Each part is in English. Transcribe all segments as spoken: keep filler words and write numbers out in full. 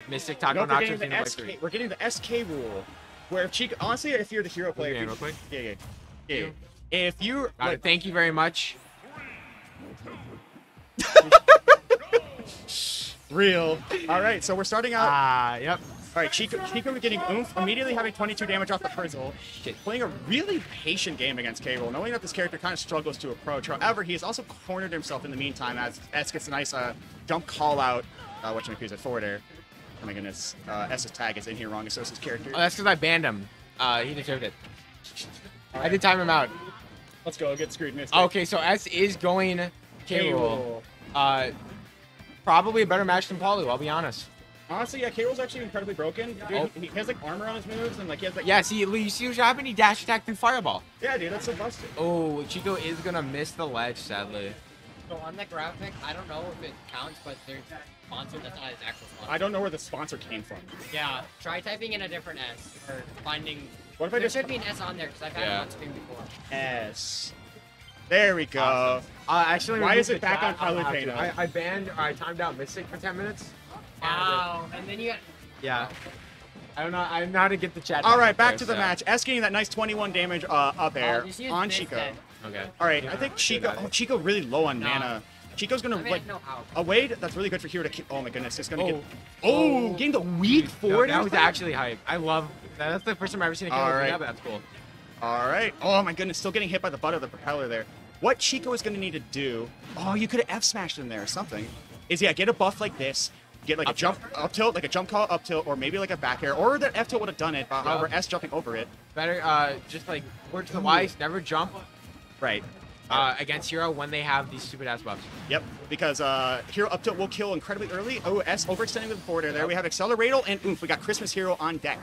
Mystic Taco No, we're Nocturne. getting the S K. We're getting the S K rule, where if Chico, honestly, if you're the hero player, Yeah, you- real quick. yeah, yeah, yeah, yeah. If you Got like, it. Thank you very much. real. All right, so we're starting out. Ah, yep. All right, Chico, Chico getting oomph, immediately having twenty-two damage off the Frizzle. Shit. Playing a really patient game against K-Rool, knowing that this character kind of struggles to approach. However, he has also cornered himself in the meantime as S gets a nice uh, jump call out, uh, which makes it forward air. Oh my goodness, uh, S's tag is in here wrong, so is his character. Oh, that's because I banned him. Uh, he deserved it. I did time him out. Let's go, get screwed, Mystic. Okay, so S is going K-Rool. Uh, probably a better match than Paulie, I'll be honest. Honestly, yeah, K-Rool's actually incredibly broken. Dude, Oh. he has like armor on his moves, and like he has like. Yeah, see, you see what happened? He dash attacked through Fireball. Yeah, dude, that's so busted. Oh, Chico is gonna miss the ledge, sadly. So on the graphic, I don't know if it counts, but there's sponsor that's not his actual sponsor. I don't know where the sponsor came from. Yeah, try typing in a different S or finding. What if I there just should be an S on there because I've had Yeah. it on screen before. S? There we go. Awesome. Uh, actually, Why remove is it the back chat. on Pilot I'll have Paint? to. I, I banned, or I timed out Mystic for ten minutes. Wow, and then you got. Yeah. I don't know. I don't know how to get the chat. All right, back there, to the so- match. S getting that nice twenty-one damage uh, up air Oh, you see his on miss Chico. then. Okay. All right, I think Chico. Oh, Chico really low on No. mana. Chico's gonna I mean, like no, out. a way that's really good for Hero to keep. Oh my goodness, it's gonna Oh. get. Oh, getting the weak No, forward. that was impact? actually hype. I love that. That's the first time I've ever seen a All character do right. that, but that's cool. All right. Oh my goodness, still getting hit by the butt of the propeller there. What Chico is gonna need to do? Oh, you could have F smashed him there or something. Is yeah, get a buff like this. Get like a Up jump up tilt, like a jump call up tilt, or maybe like a back air, or that F tilt would have done it. But Yeah. however, S jumping over it. Better, uh, just like word to the wise, never jump Right. uh, against Hero when they have these stupid ass buffs. Yep, because uh, Hero up tilt will kill incredibly early. Oh, S overextending with the forward air there. We have Accelerator and oomph. We got Christmas Hero on deck.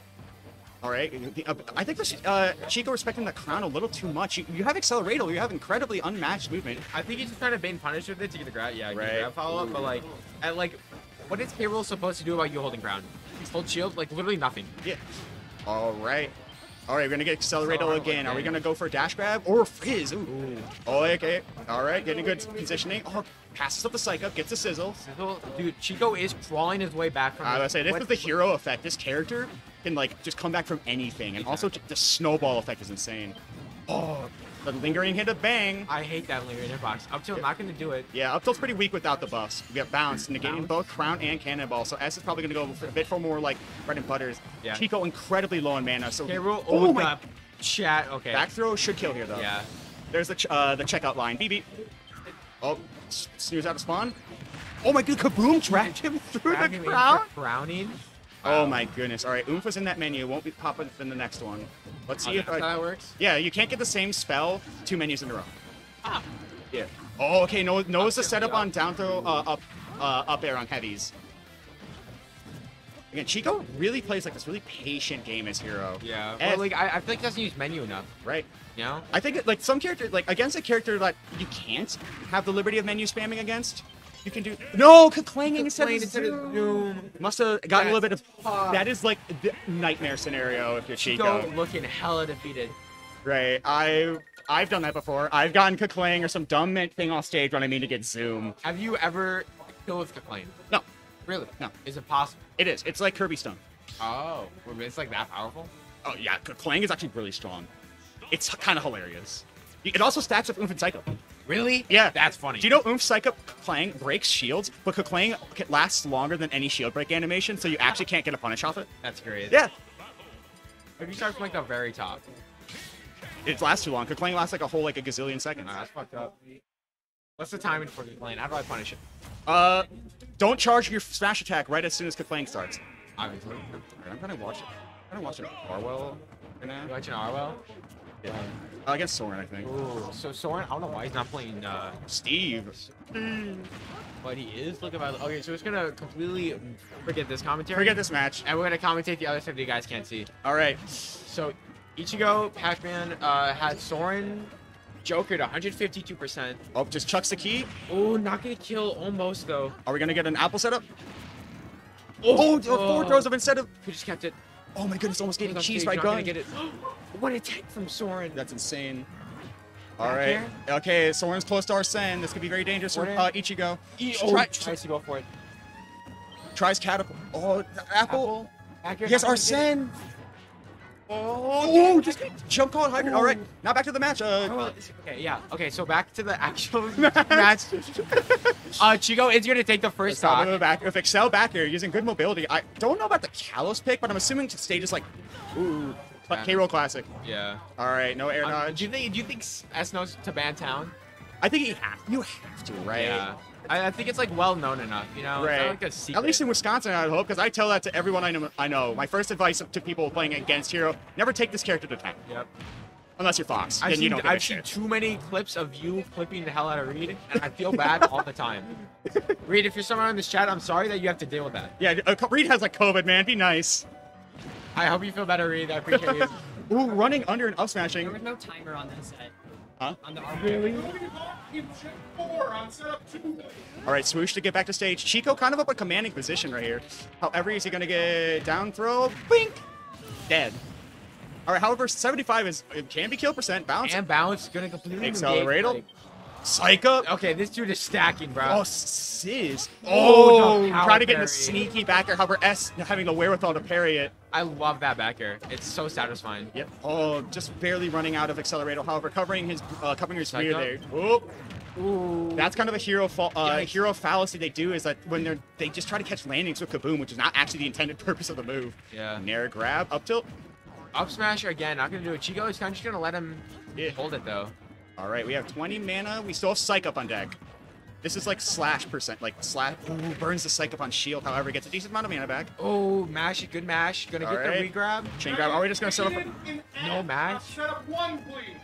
All right, uh, I think this, uh, Chico respecting the crown a little too much. You, you have Accelerator, you have incredibly unmatched movement. I think he's just trying to bait and punish with it to get the grab. Yeah, get Right. the grab follow up. But like, at like, what is K-Rool supposed to do about you holding ground? Hold shield, like literally nothing. Yeah. All right. All right, we're gonna get Accelerator So hard again. Are we again. gonna go for a dash grab or frizz? Ooh. Ooh. Oh, okay. All right, getting good positioning. Oh, passes up the psych up, gets a sizzle. Sizzle- Dude, Chico is crawling his way back from. I the- would say this what- is the hero effect. This character can like just come back from anything, and also the snowball effect is insane. Oh, the lingering hit of bang. I hate that lingering hitbox. Up till not gonna do it. Yeah, up tilt's pretty weak without the buffs. We got bounce, negating Bounce. both crown and cannonball. So S is probably gonna go for a bit for more like bread and butters. Yeah. Chico incredibly low on mana. So K-Rool. oh Oh my. my. Chat. Okay. Back throw should kill here though. Yeah. There's the ch uh, the checkout line. B B. Oh, s- snooze out of spawn. Oh my god, Kaboom tracked him through Back the him in crown. for crowning. Oh Wow. my goodness. All right, Oomph was in that menu. Won't be popping in the next one. Let's see Oh, if that's how I... that works. Yeah, you can't get the same spell two menus in a row. Ah. Yeah. Oh, okay. No, knows the tilt, setup yeah. on down throw, uh, up, uh, up air on heavies. Again, Chico really plays like this really patient game as hero. Yeah. And- But like, I, I feel like he doesn't use menu enough. Right. You know. I think that, like some character, like against a character that you can't have the liberty of menu spamming against, you can do no clanging instead, Clanging of instead of zoom. Zoom. Must have gotten a little bit of. tough. That is like the nightmare scenario if you're Chico Chico. looking hella defeated. Right. I I've done that before. I've gotten Kaklang or some dumb thing off stage when I mean to get zoom. Have you ever killed with Kaklane? No, Really? No. Is it possible? it is. It's like Kirby Stone. Oh, it's like that powerful? Oh yeah, Kaklang is actually really strong. It's kind of hilarious. It also stacks up Oomph and Psycho. Really? Yeah. That's funny. Do you know Oomph Psycho Klang breaks shields, but Klang lasts longer than any shield break animation, so you actually can't get a punish off it? That's great. Yeah. If you start from like the very top. It lasts too long. Klang lasts like a whole like a gazillion seconds. Nah, that's fucked up. What's the timing for Kaklane? How do I punish it? Uh, don't charge your smash attack right as soon as Klang starts. Obviously. Alright, I'm gonna watch it. I'm gonna watch it. Orwell. You watching Arwell? Yeah. Uh, against Soren, I think. Ooh, so Soren, I don't know why he's not playing, uh, Steve. but he is looking about. Okay, so it's gonna completely forget this commentary. Forget this match. And we're gonna commentate the other stuff that you guys can't see. All right. So, Ichigo, Pac-Man, uh, had Soren, Joker at one hundred fifty-two percent. Oh, just chucks the key. Oh, not gonna kill almost though. Are we gonna get an apple setup? Oh, four throws of instead of. Who just kept it? Oh my goodness, almost getting He's on cheese stage, by not gonna gun. Get it. What a take from Soren. That's insane. All Back right. air? Okay, Soren's close to Arsene. This could be very dangerous for Forward uh, air? Ichigo. E- Try- oh, tries to go for it. Tries catapult. Oh, the apple. Apple. Back here, He has not gonna get it. Arsene. Oh, just jump call hybrid. All right, now back to the match. Uh, Oh, well, okay, yeah. Okay, so back to the actual match. Uh, Chico is gonna take the first Top of stock. the back. If Excel back here using good mobility, I don't know about the Kalos pick, but I'm assuming stage is like, ooh, but Yeah. K-Roll Classic. Yeah. All right, no air Um, dodge. do you think? Do you think S knows to ban town? I think he has. You have to, right? Yeah. I, I think it's like well known enough. You know, it's Right. not like a secret. At least in Wisconsin, I would hope, because I tell that to everyone I know. I know. My first advice to people playing against Hero: never take this character to tank, Yep. unless you're Fox. I've then seen, you don't give a I've seen shit. too many clips of you clipping the hell out of Reed, and I feel bad all the time. Reed, if you're somewhere in this chat, I'm sorry that you have to deal with that. Yeah, uh, Reed has like COVID, man. Be nice. I hope you feel better, Reed. I appreciate you. Ooh, running under and up There smashing. was no timer on that set. Huh? On the arm. All right, swoosh to get back to stage. Chico kind of up a commanding position right here. However, is he gonna get down throw? Bink! Dead. All right, however, seventy-five is it can be kill percent. Bounce. And bounce gonna completely Accelerate. negate, like- Psych up. Okay, this dude is stacking, bro. Oh, Sizz. Oh, Oh, the power trying to get in the parry. sneaky back air. However, S having the wherewithal to parry it. I love that back air. It's so satisfying. Yep. Oh, just barely running out of accelerator. However, covering his uh, covering his Psych rear up. there. Oh, Ooh. that's kind of a hero fa- uh, Yikes. hero fallacy they do is that when they're they just try to catch landings with Kaboom, which is not actually the intended purpose of the move. Yeah. Nair grab up tilt. Up smash again. Not gonna do it. Chico is kind of just gonna let him Yeah. hold it though. All right, we have twenty mana. We still have Psych up on deck. This is like slash percent, like slash. Ooh, burns the Psych up on shield. However, gets a decent amount of mana back. Oh, mash, good mash. Gonna All get right. the regrab. Chain grab. Are we just gonna set up? No mash. Shut up one, please.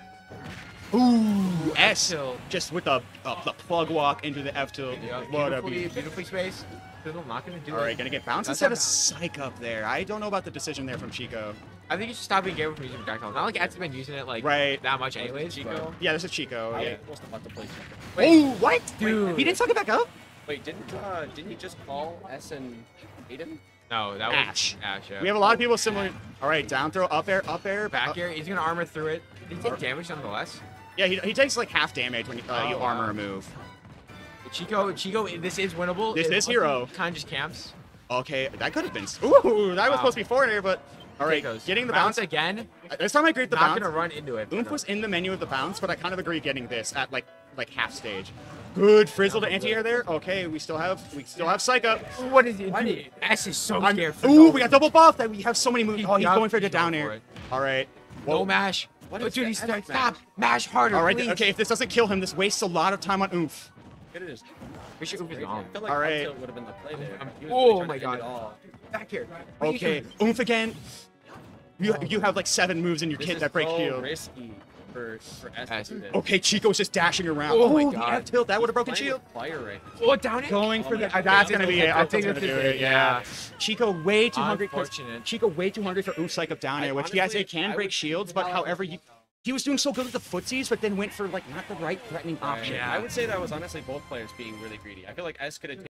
Ooh, S tilt. just with the uh, the plug walk into the F tilt. Yeah, What a beautifully, beat. beautifully spaced. Fiddle not gonna do All it. right, gonna get bounced That's instead not of Psych up there. I don't know about the decision there from Chico. I think you should stop being gay with using projectiles. Not like Ed's been using it like Right. that much anyways. Chico? Yeah, this is Chico. I Yeah. was about to play second. Oh, what? Dude. He didn't suck it back up? Wait, didn't uh, didn't he just call S and Aiden? But no, that was Ash. Ash. Yeah. We have a lot of people similar. All right, down throw, up air, up air. back up- here. He's gonna armor through it. Did he take damage nonetheless? Yeah, he, he takes like half damage when you, uh, Oh, you wow. armor a move. Chico, Chico, this is winnable. This It is hero. Kind of just camps. Okay, that could have been. Ooh, that was Wow. supposed to be four in here, but all right, Goes. getting the bounce bounce. again. This time I agreed with the Not bounce. gonna run into it. Oomph was in the menu of the bounce, but I kind of agree getting this at like like half stage. Good frizzle to anti-air there. Okay, we still have we still have Psych up. What is it? Why Dude, did- S is so I'm- scared. For Ooh, no we got double buff. That we have so many moves. He Oh, he's got- going for the he's going down for air. it. All right. No Whoa. mash. What Oh, is dude, the he's S stop. mash? Stop. Mash harder. All right. please. Okay, if this doesn't kill him, this wastes a lot of time on Oomph. It is. We should Oomph is I gone. feel like All up right. tilt would have been the play there. I'm- He was oh really trying my to end God. it all. Back here. Okay, Oomph again. You you have like seven moves in your This kit is that break so shield. risky for for S S. to do this. Okay, Chico's just dashing around. Oh my the God. F tilt that would have broken Playing shield. with Fire right now. Oh, down it. Going for Oh the. my uh, that's God. gonna be it. I I think think gonna this do is it. it, Yeah. yeah. Chico way too hungry. 'cause Unfortunate. Chico way too hungry for Oomph Psych up down I air, which yes, honestly- it can I break would- shields, but however, you, he was doing so good with the footsies, but then went for like not the right threatening option. Yeah. I would say that was honestly both players being really greedy. I feel like S could have